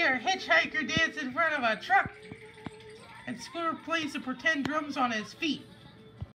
here, Hitch-hiker Dance in front of a truck. And Scooter plays the pretend drums on his feet.